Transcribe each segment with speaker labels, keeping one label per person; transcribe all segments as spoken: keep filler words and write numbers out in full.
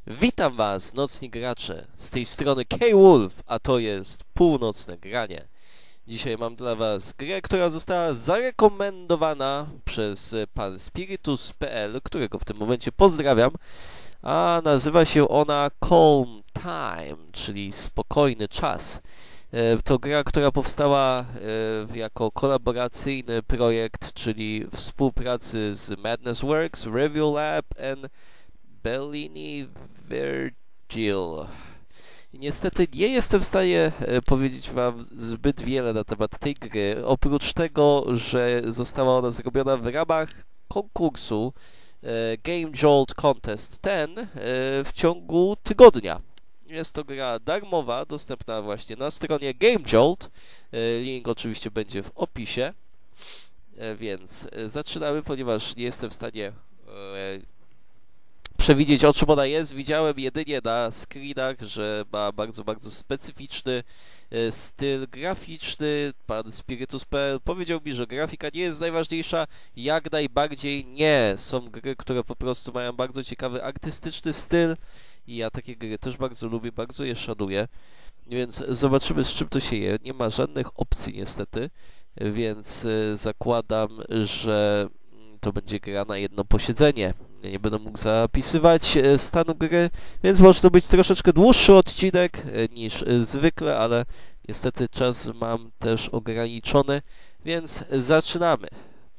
Speaker 1: Witam was, nocni gracze, z tej strony K-Wolf, a to jest północne granie. Dzisiaj mam dla was grę, która została zarekomendowana przez pan Spiritus kropka p l, którego w tym momencie pozdrawiam, a nazywa się ona Calm Time, czyli spokojny czas. To gra, która powstała jako kolaboracyjny projekt, czyli współpracy z Madness Works, Review Lab and Bellini Virgil. I niestety nie jestem w stanie powiedzieć wam zbyt wiele na temat tej gry, oprócz tego, że została ona zrobiona w ramach konkursu Game Jolt Contest ten w ciągu tygodnia. Jest to gra darmowa, dostępna właśnie na stronie Game Jolt. Link oczywiście będzie w opisie. Więc zaczynamy, ponieważ nie jestem w stanie przewidzieć, o czym ona jest. Widziałem jedynie na screenach, że ma bardzo, bardzo specyficzny styl graficzny. Pan Spiritus kropka p l powiedział mi, że grafika nie jest najważniejsza. Jak najbardziej nie. Są gry, które po prostu mają bardzo ciekawy artystyczny styl i ja takie gry też bardzo lubię, bardzo je szanuję. Więc zobaczymy, z czym to się je. Nie ma żadnych opcji niestety, więc zakładam, że to będzie gra na jedno posiedzenie. Ja nie będę mógł zapisywać stanu gry, więc może to być troszeczkę dłuższy odcinek niż zwykle, ale niestety czas mam też ograniczony, więc zaczynamy.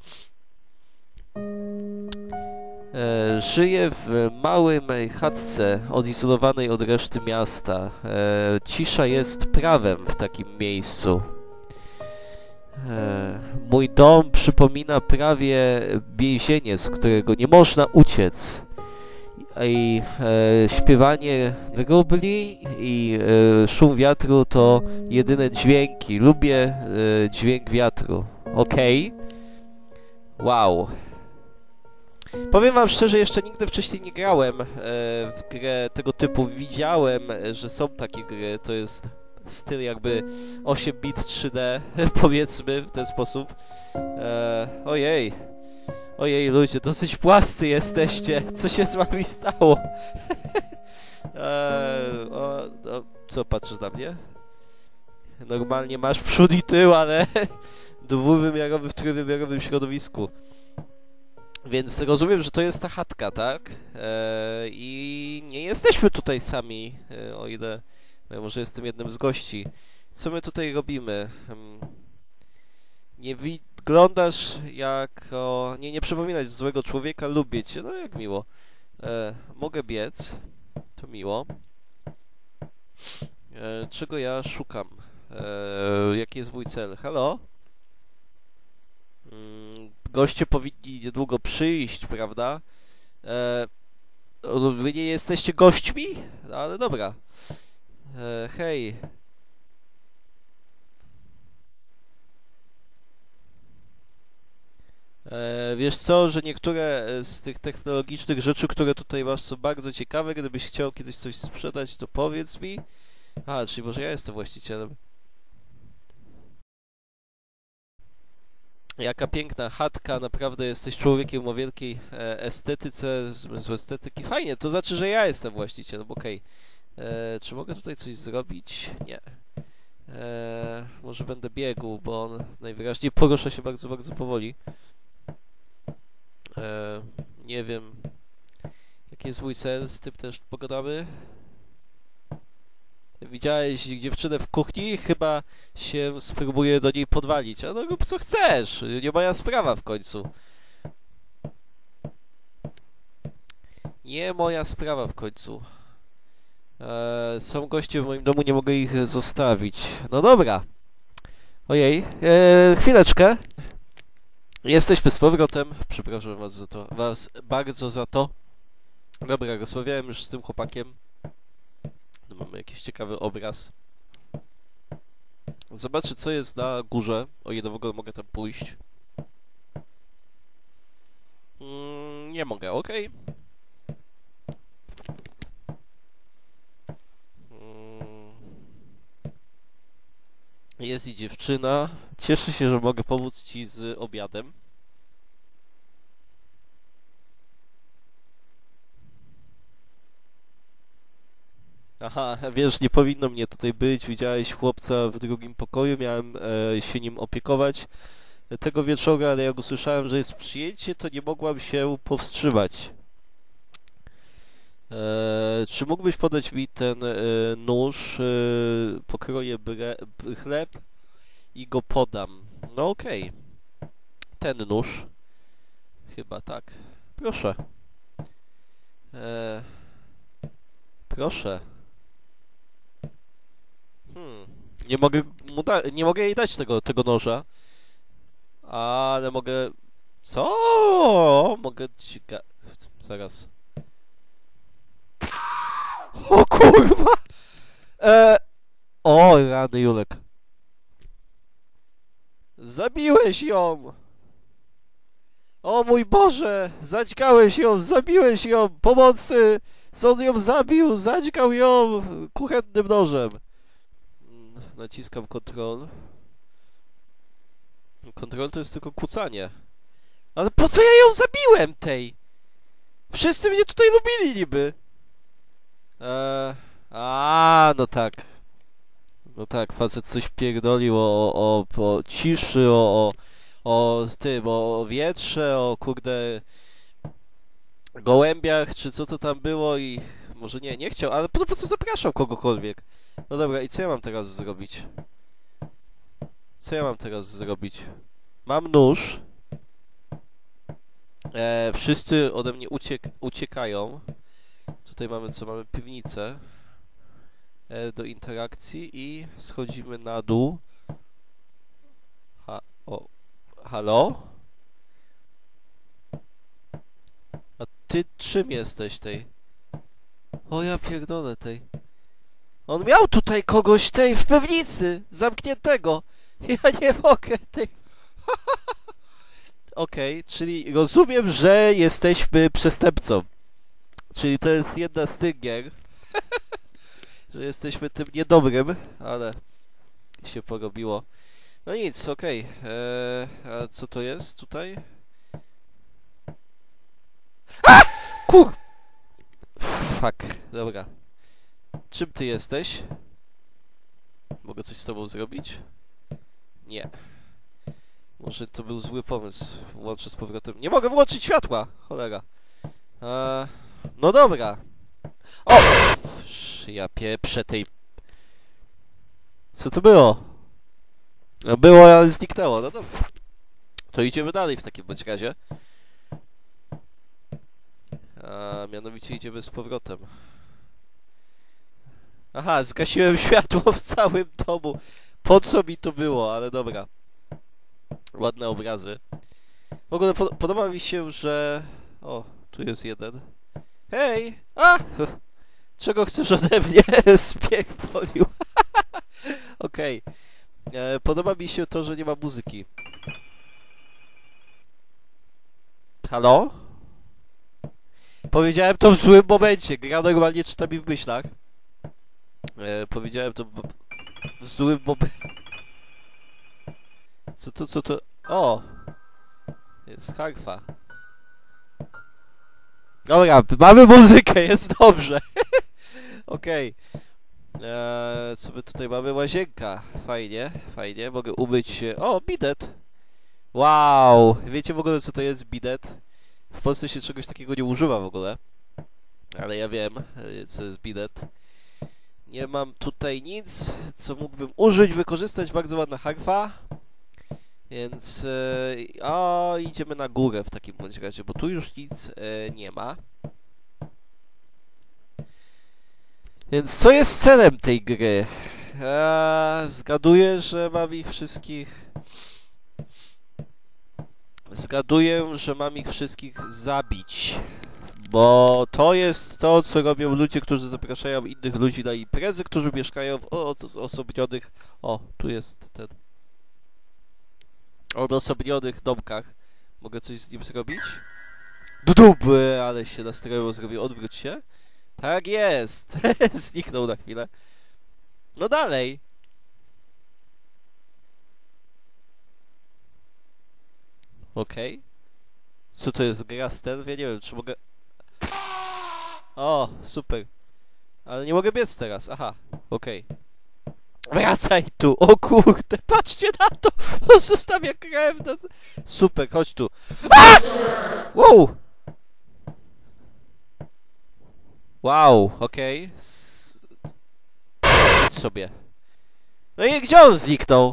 Speaker 1: E, żyję w małej chatce odizolowanej od reszty miasta. E, cisza jest prawem w takim miejscu. E, mój dom przypomina prawie więzienie, z którego nie można uciec. I e, śpiewanie wróbli i e, szum wiatru to jedyne dźwięki. Lubię e, dźwięk wiatru. Okej. Okay. Wow. Powiem wam szczerze, jeszcze nigdy wcześniej nie grałem e, w grę tego typu. Widziałem, że są takie gry. To jest styl jakby osiem bit trzy D, powiedzmy w ten sposób. E, ojej. Ojej, ludzie, dosyć płascy jesteście. Co się z wami stało? e, o, o, co, patrzysz na mnie? Normalnie masz przód i tył, ale dwuwymiarowy w trójwymiarowym środowisku. Więc rozumiem, że to jest ta chatka, tak? E, I nie jesteśmy tutaj sami, e, o ile ja może jestem jednym z gości. Co my tutaj robimy? Hmm. Nie wyglądasz jako... Nie, nie przypominać złego człowieka, lubię cię. No jak miło. E, mogę biec. To miło. E, czego ja szukam? E, jaki jest mój cel? Halo? Mm, goście powinni niedługo przyjść, prawda? E, wy nie jesteście gośćmi? No, ale dobra. E, hej. E, wiesz co, że niektóre z tych technologicznych rzeczy, które tutaj masz, są bardzo ciekawe. Gdybyś chciał kiedyś coś sprzedać, to powiedz mi. A, czyli może ja jestem właścicielem. Jaka piękna chatka, naprawdę jesteś człowiekiem o wielkiej e, estetyce, zmysłu estetyki. Fajnie, to znaczy, że ja jestem właścicielem, okej. Okay. Czy mogę tutaj coś zrobić? Nie. E, może będę biegł, bo on najwyraźniej porusza się bardzo, bardzo powoli. E, nie wiem, jaki jest mój cel, z tym też pogadamy. Widziałeś dziewczynę w kuchni? Chyba się spróbuję do niej podwalić. A no rób co chcesz, nie moja sprawa w końcu. Nie moja sprawa w końcu. Eee, są goście w moim domu, nie mogę ich zostawić. No dobra. Ojej, eee, chwileczkę. Jesteśmy z powrotem. Przepraszam was za to, was bardzo za to. Dobra, rozmawiałem już z tym chłopakiem. No, mamy jakiś ciekawy obraz. Zobaczę, co jest na górze, o ile w ogóle mogę tam pójść. Mm, nie mogę, ok. Mm. Jest i dziewczyna. Cieszę się, że mogę pomóc ci z obiadem. Aha, wiesz, nie powinno mnie tutaj być. Widziałeś chłopca w drugim pokoju, miałem e, się nim opiekować tego wieczoru, ale jak usłyszałem, że jest przyjęcie, to nie mogłam się powstrzymać. E, czy mógłbyś podać mi ten e, nóż? E, pokroję bre, chleb i go podam. No okej. Okay. Ten nóż. Chyba tak. Proszę. E, proszę. Hmm. Nie mogę mu da nie mogę jej dać tego, tego noża. Ale mogę... Co? Mogę ci ga... Zaraz. O kurwa! E... O, rany Julek. Zabiłeś ją! O mój Boże! Zadźgałeś ją! Zabiłeś ją! Pomocy! Sąd ją zabił! Zadźgał ją kuchennym nożem. Naciskam kontrol. Kontrol to jest tylko kucanie. Ale po co ja ją zabiłem tej? Wszyscy mnie tutaj lubili niby. Eee, a, no tak. No tak, facet coś pierdolił o, o, o ciszy, o, o, o tym, o wietrze, o kurde gołębiach, czy co to tam było i może nie, nie chciał, ale po, po co zapraszał kogokolwiek? No dobra, i co ja mam teraz zrobić? Co ja mam teraz zrobić? Mam nóż. E, wszyscy ode mnie uciek uciekają. Tutaj mamy co? Mamy piwnicę e, do interakcji i schodzimy na dół. Ha o, halo? A ty czym jesteś tej? O ja pierdolę tej. On miał tutaj kogoś tej w piwnicy, zamkniętego. Ja nie mogę tej. Okej, okay, czyli rozumiem, że jesteśmy przestępcą. Czyli to jest jedna z tych gier, że jesteśmy tym niedobrym, ale się porobiło. No nic, okej. Okay. Eee, a co to jest tutaj? A! Kur... Fuck, dobra. Czym ty jesteś? Mogę coś z tobą zrobić? Nie. Może to był zły pomysł. Włączę z powrotem. Nie mogę włączyć światła! Cholera. Eee, no dobra. O! Ja pieprzę tej... Co to było? No było, ale zniknęło. No dobra. To idziemy dalej w takim bądź razie. A mianowicie idziemy z powrotem. Aha, zgasiłem światło w całym domu. Po co mi to było? Ale dobra. Ładne obrazy. W ogóle po podoba mi się, że... O, tu jest jeden. Hej! A! Czego chcesz ode mnie? Spierdolił. Okej. Okay. Podoba mi się to, że nie ma muzyki. Halo? Powiedziałem to w złym momencie. Gra normalnie czyta mi w myślach. E, powiedziałem to w złym momencie. Co to, co to? O! Jest harfa. Dobra, mamy muzykę, jest dobrze. Okej. Okay. Eee, co my tutaj mamy? Łazienka. Fajnie, fajnie. Mogę umyć się. O, bidet. Wow. Wiecie w ogóle, co to jest bidet? W Polsce się czegoś takiego nie używa w ogóle. Ale ja wiem, co jest bidet. Nie mam tutaj nic, co mógłbym użyć, wykorzystać. Bardzo ładna harfa. Więc... E, o, idziemy na górę w takim bądź razie, bo tu już nic e, nie ma. Więc co jest celem tej gry? Eee, zgaduję, że mam ich wszystkich... Zgaduję, że mam ich wszystkich zabić. Bo to jest to, co robią ludzie, którzy zapraszają innych ludzi na imprezy, którzy mieszkają w odosobnionych... O, tu jest ten... odosobnionych domkach. Mogę coś z nim zrobić? Duby, ale się nastrojowo zrobił. Odwróć się. Tak jest! Zniknął na chwilę. No dalej! Okej. Okay. Co to jest? Gra stealth? Ja nie wiem, czy mogę... O, super. Ale nie mogę biec teraz, aha, okej. Okay. Wracaj tu, o kurde, patrzcie na to! On zostawia krew na... Super, chodź tu. A! Wow! Wow, okej. Okay. S... Idź sobie. No i gdzie on zniknął?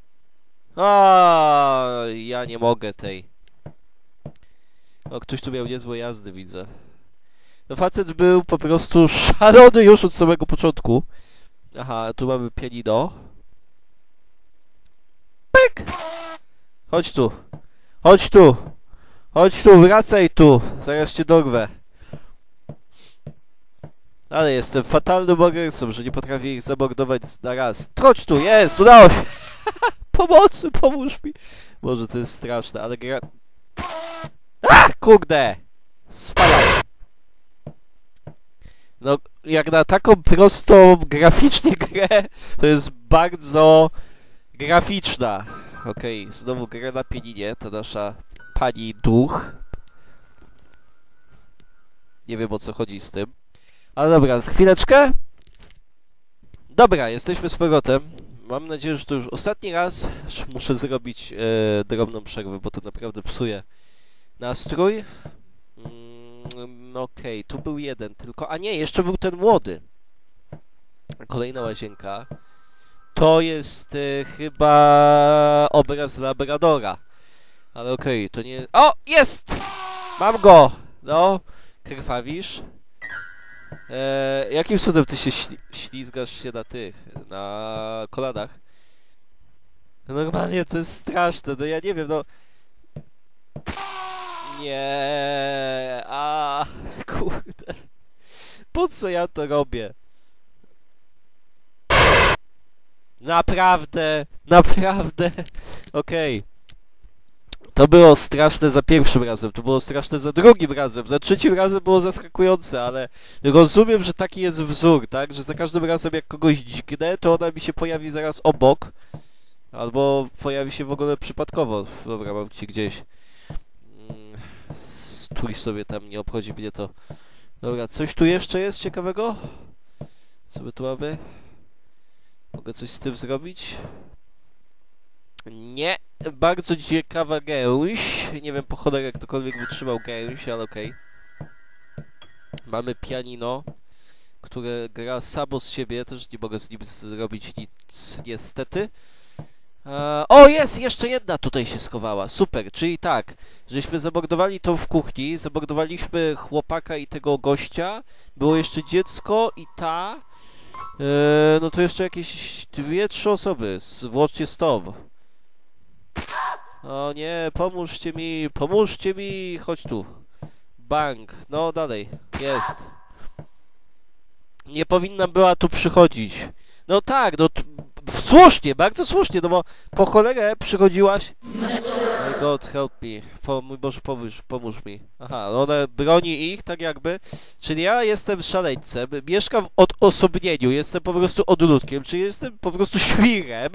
Speaker 1: A, ja nie mogę tej. O, ktoś tu miał niezłe jazdy, widzę. No facet był po prostu szalony już od samego początku. Aha, tu mamy pianino. Pyk! Chodź tu. Chodź tu. Chodź tu, wracaj tu. Zaraz cię dorwę. Ale jestem fatalnym mordercą, że nie potrafię ich zamordować na raz. Chodź tu, jest, udało się. Pomocy, pomóż mi. Może to jest straszne, ale gra... A, kurde! Spadaj. No, jak na taką prostą graficznie grę, to jest bardzo graficzna. Okej, okay, znowu gra na pianinie, to nasza pani duch. Nie wiem, o co chodzi z tym. Ale dobra, z chwileczkę. Dobra, jesteśmy z powrotem. Mam nadzieję, że to już ostatni raz. Muszę zrobić e, drobną przerwę, bo to naprawdę psuje nastrój. Mm, Okej, okay, tu był jeden tylko... A nie, jeszcze był ten młody. Kolejna łazienka. To jest e, chyba obraz Labradora. Ale okej, okay, to nie... O, jest! Mam go! No, krwawisz. Eee, jakim cudem ty się śli ślizgasz się na tych, na kolanach? Normalnie to jest straszne, no ja nie wiem, no... Nie, a kurde. Po co ja to robię? Naprawdę, naprawdę, okej. Okay. To było straszne za pierwszym razem, to było straszne za drugim razem, za trzecim razem było zaskakujące, ale rozumiem, że taki jest wzór, tak? Że za każdym razem jak kogoś dźgnę, to ona mi się pojawi zaraz obok, albo pojawi się w ogóle przypadkowo. Dobra, mam ci gdzieś. Stój sobie tam, nie obchodzi mnie to. Dobra, coś tu jeszcze jest ciekawego? Co my tu mamy? Mogę coś z tym zrobić? Nie, bardzo ciekawa gęś. Nie wiem po cholerę jak ktokolwiek wytrzymał gęś, ale okej. Okay. Mamy pianino, które gra samo z siebie, też nie mogę z nim zrobić nic niestety. Eee, o, jest! Jeszcze jedna tutaj się schowała. Super, czyli tak, żeśmy zamordowali tą w kuchni, zamordowaliśmy chłopaka i tego gościa, było jeszcze dziecko i ta... Eee, no to jeszcze jakieś dwie, trzy osoby, włącznie z tą. O nie, pomóżcie mi, pomóżcie mi, chodź tu. Bang, no dalej, jest. Nie powinna była tu przychodzić. No tak, no słusznie, bardzo słusznie, no bo po cholerę przychodziłaś. My God help me, po, mój Boże pomóż, pomóż mi. Aha, ona broni ich tak jakby. Czyli ja jestem szaleńcem, mieszkam w odosobnieniu, jestem po prostu odludkiem, czyli jestem po prostu świrem.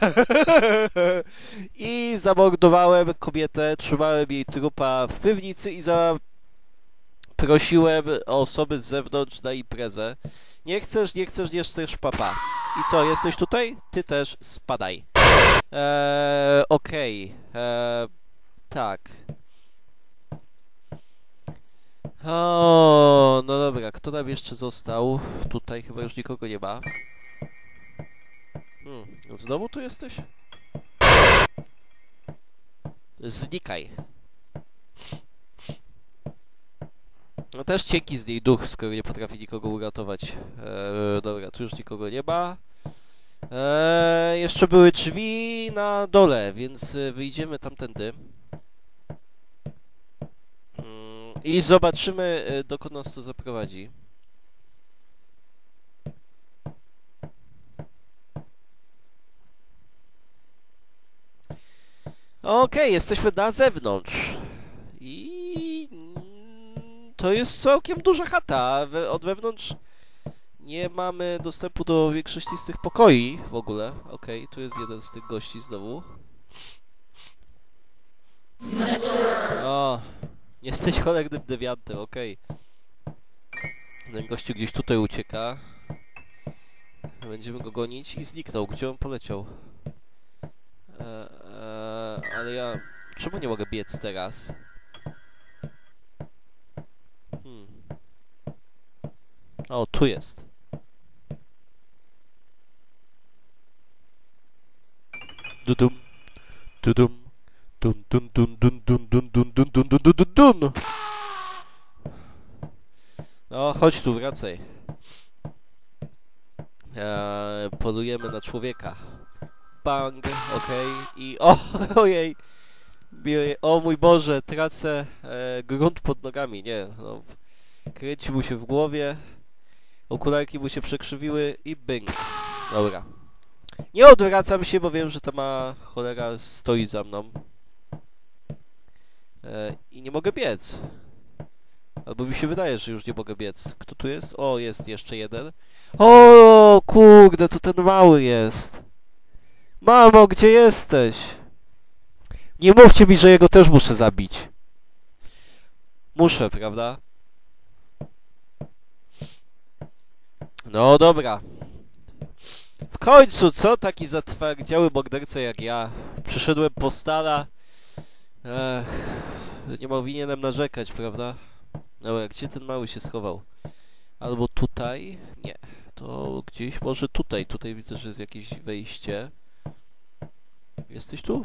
Speaker 1: I zamordowałem kobietę, trzymałem jej trupa w piwnicy i zaprosiłem osoby z zewnątrz na imprezę. Nie chcesz, nie chcesz, nie chcesz, papa. I co, jesteś tutaj? Ty też spadaj. Eee, okej. Okay. Eee, tak. O, no dobra, kto nam jeszcze został? Tutaj chyba już nikogo nie ma. Hmm, znowu tu jesteś? Znikaj. No też cienki z niej duch, skoro nie potrafi nikogo uratować. Eee, dobra, tu już nikogo nie ma. Eee, jeszcze były drzwi na dole, więc wyjdziemy tamtędy. Mm, I zobaczymy, dokąd nas to zaprowadzi. Okej, okay, jesteśmy na zewnątrz. I to jest całkiem duża chata. Od wewnątrz nie mamy dostępu do większości z tych pokoi w ogóle. Okej, okay, tu jest jeden z tych gości znowu. O, jesteś cholernym dewiantem, okej. Okay. Ten gościu gdzieś tutaj ucieka. Będziemy go gonić i zniknął. Gdzie on poleciał? E, e, ale ja... Czemu nie mogę biec teraz? Hmm. O, tu jest. Dudum. Dudum. Dun dun dun dun dun dun dun dun dun dun dun dun dun. No, chodź tu, wracaj. Eee, polujemy na człowieka. Bang, okej. Okay. I o, ojej. O mój Boże, tracę e, grunt pod nogami. Nie, no. Kręci mu się w głowie. Okularki mu się przekrzywiły i bing. Dobra. Nie odwracam się, bo wiem, że ta ma cholera stoi za mną. E, I nie mogę biec. Albo mi się wydaje, że już nie mogę biec. Kto tu jest? O, jest jeszcze jeden. O, kurde, to ten mały jest. Mamo, gdzie jesteś? Nie mówcie mi, że jego też muszę zabić. Muszę, prawda? No dobra. W końcu, co? Taki zatwardziały morderca jak ja. Przyszedłem po stala. Ech, nie powinienem narzekać, prawda? Dobra, gdzie ten mały się schował? Albo tutaj? Nie. To gdzieś może tutaj. Tutaj widzę, że jest jakieś wejście. Jesteś tu?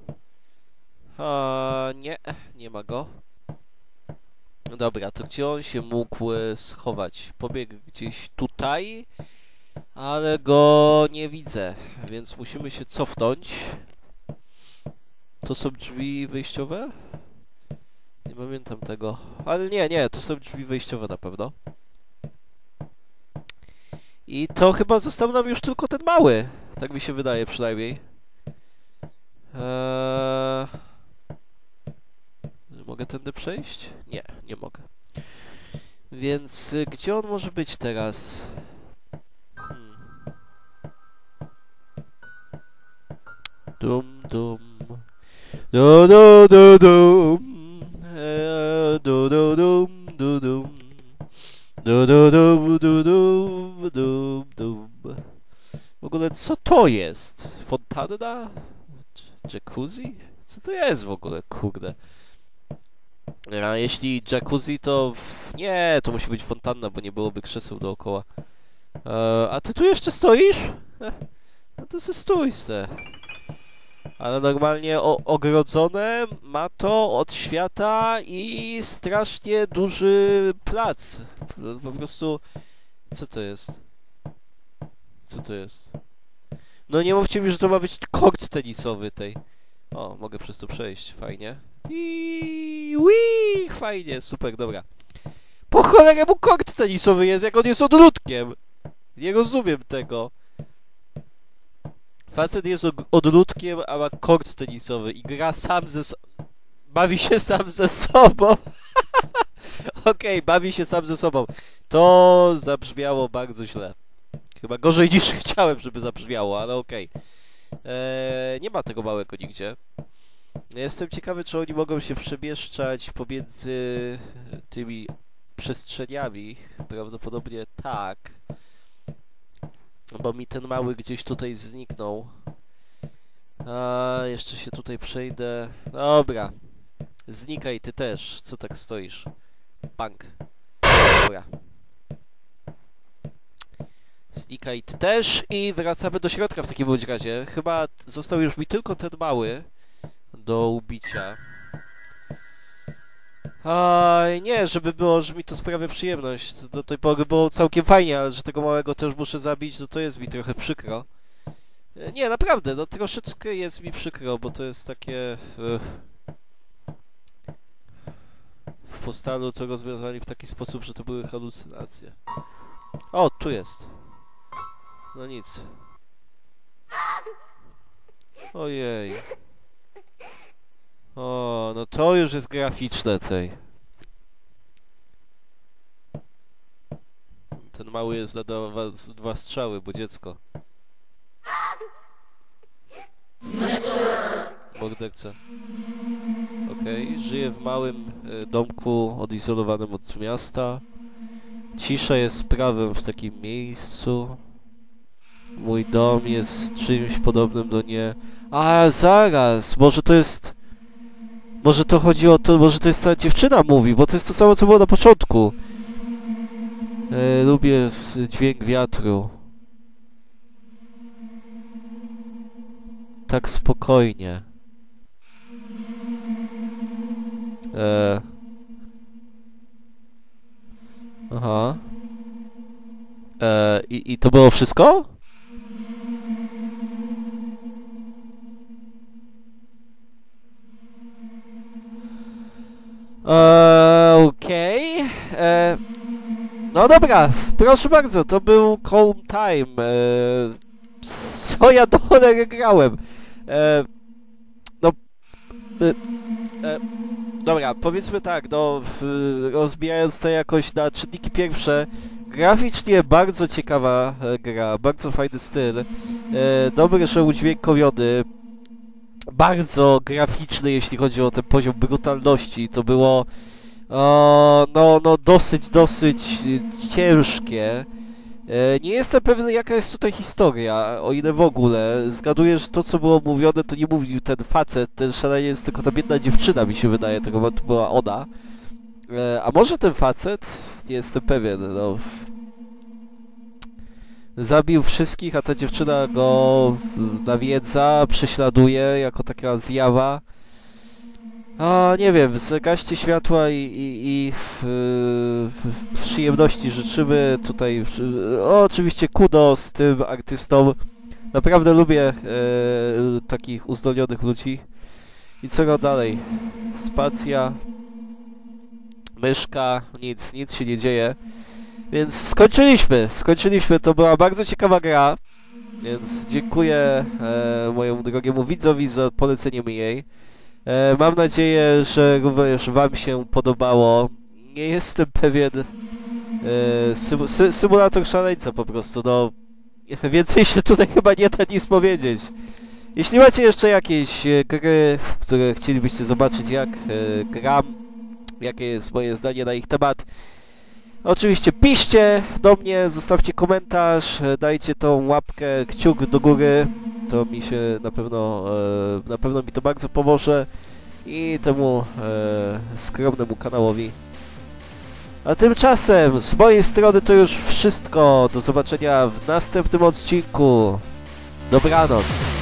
Speaker 1: A, nie, nie ma go. Dobra, to gdzie on się mógł schować? Pobiegł gdzieś tutaj, ale go nie widzę, więc musimy się cofnąć. To są drzwi wyjściowe? Nie pamiętam tego. Ale nie, nie, to są drzwi wyjściowe na pewno. I to chyba został nam już tylko ten mały. Tak mi się wydaje przynajmniej. Eee... Mogę tędy przejść? Nie, nie mogę. Więc y, gdzie on może być teraz? Hmm. Dum dum. Du du du dum. E, du du dum du dum. Du du du du du du dum. W ogóle co to jest? Fontanna? Jacuzzi? Co to jest w ogóle? Kurde. A jeśli jacuzzi, to... Nie, to musi być fontanna, bo nie byłoby krzeseł dookoła. E, a ty tu jeszcze stoisz? No to se stój se. Ale normalnie o, ogrodzone ma to od świata i strasznie duży plac. Po prostu... Co to jest? Co to jest? No nie mówcie mi, że to ma być kort tenisowy tej. O, mogę przez to przejść, fajnie. I wii, fajnie, super, dobra. Po cholerę mu kort tenisowy jest, jak on jest odludkiem. Nie rozumiem tego. Facet jest odludkiem, a ma kort tenisowy i gra sam ze so bawi się sam ze sobą. Okej, okay, bawi się sam ze sobą. To zabrzmiało bardzo źle. Chyba gorzej niż chciałem, żeby zabrzmiało, ale okej. Okay. Eee, nie ma tego małego nigdzie. Jestem ciekawy, czy oni mogą się przemieszczać pomiędzy tymi przestrzeniami. Prawdopodobnie tak. Bo mi ten mały gdzieś tutaj zniknął. A jeszcze się tutaj przejdę. Dobra. Znikaj ty też. Co tak stoisz? Bank. Dobra. Znikaj ty też i wracamy do środka w takim bądź razie. Chyba został już mi tylko ten mały do ubicia. A nie, żeby było, że mi to sprawia przyjemność. Do tej pory było całkiem fajnie, ale że tego małego też muszę zabić, no to jest mi trochę przykro. Nie, naprawdę, no troszeczkę jest mi przykro, bo to jest takie... Ugh. W postalu to rozwiązali w taki sposób, że to były halucynacje. O, tu jest. No nic. Ojej. O, no to już jest graficzne tej. Ten mały jest na dwa, dwa strzały, bo dziecko. Morderca. Okej, okay. Żyje w małym y, domku odizolowanym od miasta. Cisza jest prawem w takim miejscu. Mój dom jest czymś podobnym do nie... A, zaraz! Może to jest... Może to chodzi o to, może to jest ta dziewczyna mówi, bo to jest to samo, co było na początku. E, lubię dźwięk wiatru. Tak spokojnie. E... Aha. E, i, I to było wszystko? Eee, okej. Okay. Eee, no dobra, proszę bardzo, to był Home Time. Eee, co ja do cholery grałem? Eee, no... E, e, dobra, powiedzmy tak, no... W, rozbijając to jakoś na czynniki pierwsze, graficznie bardzo ciekawa e, gra, bardzo fajny styl. E, dobry show udźwiękowiony. Bardzo graficzny, jeśli chodzi o ten poziom brutalności. To było o, no, no dosyć, dosyć ciężkie. E, nie jestem pewny, jaka jest tutaj historia, o ile w ogóle. Zgaduję, że to, co było mówione, to nie mówił ten facet, ten szaleniec, tylko ta biedna dziewczyna, mi się wydaje, tego momentu była ona. E, a może ten facet? Nie jestem pewien, no. Zabił wszystkich, a ta dziewczyna go nawiedza, prześladuje jako taka zjawa. A nie wiem, zagaście światła i, i, i yy, przyjemności życzymy tutaj. Yy, oczywiście kudos tym artystom. Naprawdę lubię yy, takich uzdolnionych ludzi. I co dalej? Spacja, myszka, nic, nic się nie dzieje. Więc skończyliśmy, skończyliśmy, to była bardzo ciekawa gra, więc dziękuję e, mojemu drogiemu widzowi za polecenie mi jej. E, mam nadzieję, że również wam się podobało. Nie jestem pewien, e, symu, sy, symulator szaleńca po prostu, no więcej się tutaj chyba nie da nic powiedzieć. Jeśli macie jeszcze jakieś gry, które chcielibyście zobaczyć jak e, gram, jakie jest moje zdanie na ich temat, oczywiście piszcie do mnie, zostawcie komentarz, dajcie tą łapkę, kciuk do góry, to mi się na pewno, e, na pewno mi to bardzo pomoże i temu e, skromnemu kanałowi. A tymczasem z mojej strony to już wszystko, do zobaczenia w następnym odcinku, dobranoc.